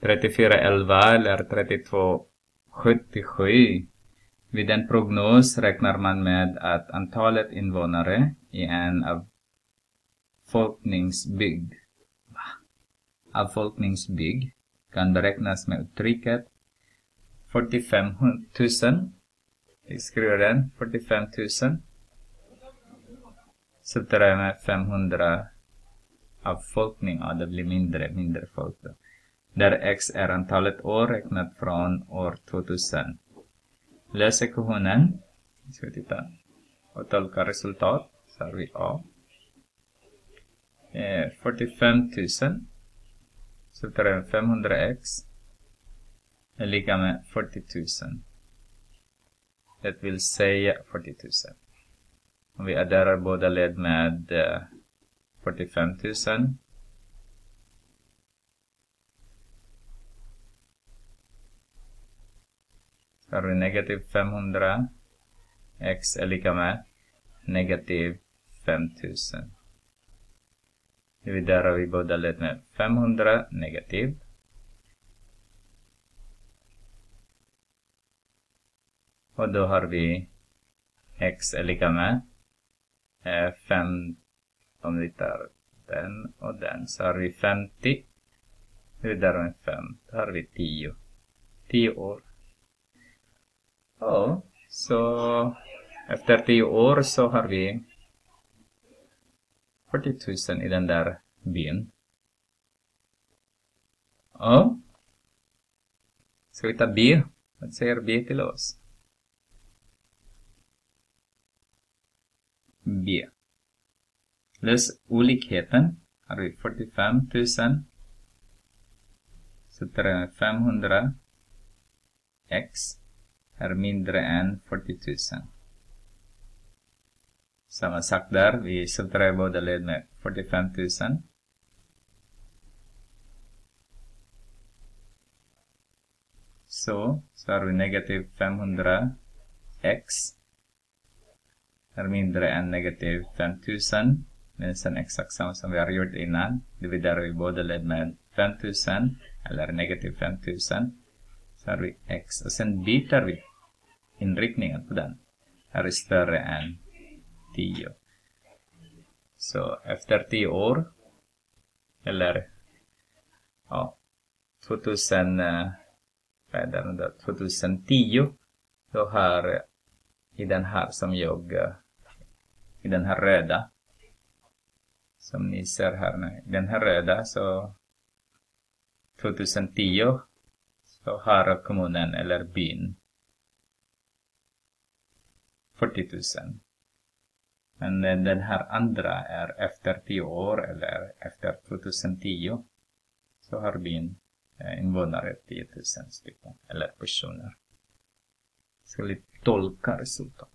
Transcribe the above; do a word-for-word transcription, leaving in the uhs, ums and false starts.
trettiofyra elva eller trettiotvå sjuttiosju. Vid en prognos räknar man med att antalet invånare i en avfolkningsbygd, avfolkningsbygd kan beräknas med uttrycket fyrtiofem tusen. Vi skriver den, fyrtiofem tusen. Så det är med femhundra avfolkning, ja, det blir mindre, mindre folk då. Där x är antalet år räknat från år tvåtusen. Lös ekvationen. Vi ska titta och tolka resultat. Så har vi A. Eh, fyrtiofem tusen. Så tar det femhundra x. Är lika med fyrtio tusen. Det vill säga fyrtio tusen. Om vi adderar båda led med eh, fyrtiofem tusen. Så har vi negativ femhundra. X är lika med negativ fem tusen. Dividerar vi båda led med femhundra negativ. Och då har vi x är lika med fem. Om vi tar den och den så har vi femtio. Dividerar med fem. Då har vi tio. tio år. Ja, så efter tio år så har vi fyrtio tusen i den där byn. Ja. Ska vi ta B? Vad säger B till oss? B. Lös olikheten. Har vi fyrtiofem tusen. Så tar det femhundra x är mindre än fyrtio tusen. Samma sak där. Vi subtraherar båda led med fyrtiofem tusen. Så, så har vi negativ femhundra x är mindre än negativ fem tusen. Det är sen exakt samma som vi har gjort innan. Dividerar vi båda led med fem tusen eller negativ fem tusen. Så har vi x och sen byter vi inriktningen på den. Här är större än tio. Så efter tio år eller ja, tvåtusen, vad är det då? tjugohundratio då har i den här som jag i den här röda som ni ser här nu, i den här röda så tjugohundratio så har kommunen eller byn fyrtio tusen. Men den här andra är efter tio år eller efter tjugohundratio så har byn invånare tio tusen stycken eller personer. Så vi tolka resultat.